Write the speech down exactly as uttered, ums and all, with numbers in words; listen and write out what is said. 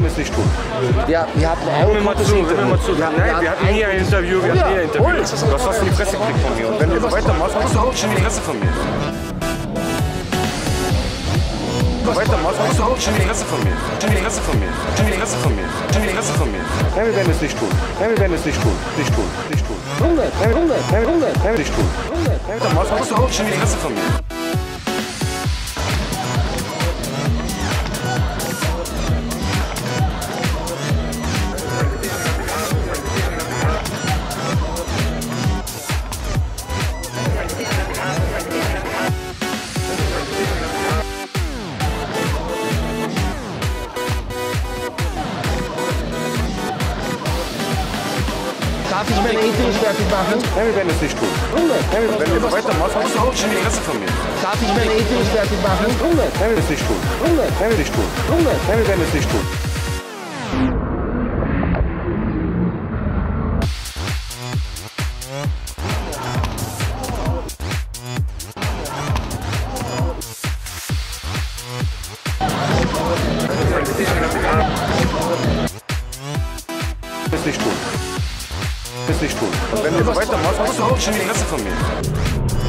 es nicht tun. Ja, wir hatten Hör mir mal zu, hör mir mal zu. Ja, Nein, wir hatten nie ein Interview, wir hatten nie ein Interview. hol. Du hast was in die Fresse gekriegt von mir. Und wenn du so weitermachst, hast du auch schon die Fresse von mir. So weitermachst, hast du auch schon die Fresse von mir. Schon die Fresse von mir. Schon die Fresse von mir. Schon die Fresse von mir. Nein, wir werden es nicht tun. Nein, wir werden es nicht tun. Nicht tun. Nicht tun. hundert, hundert, hundert, Nein, nicht tun. hundert. Weitermachst, hast du auch schon die Fresse von mir. Darf ich meine Interviews fertig machen? Nein, wir werden es nicht tun. hundert. Nein, wir Wenn werden du so weitermachst, hast du auch schon die Fresse von mir. Darf ich meine Interviews fertig machen? hundert. Nein, wir werden es nicht tun. hundert. Nein, wir nicht tun. hundert. Nein, wir werden es nicht tun. Es nicht tun. Es nicht tun. Und wenn du so weitermachst, hast du auch schon die Fresse von mir.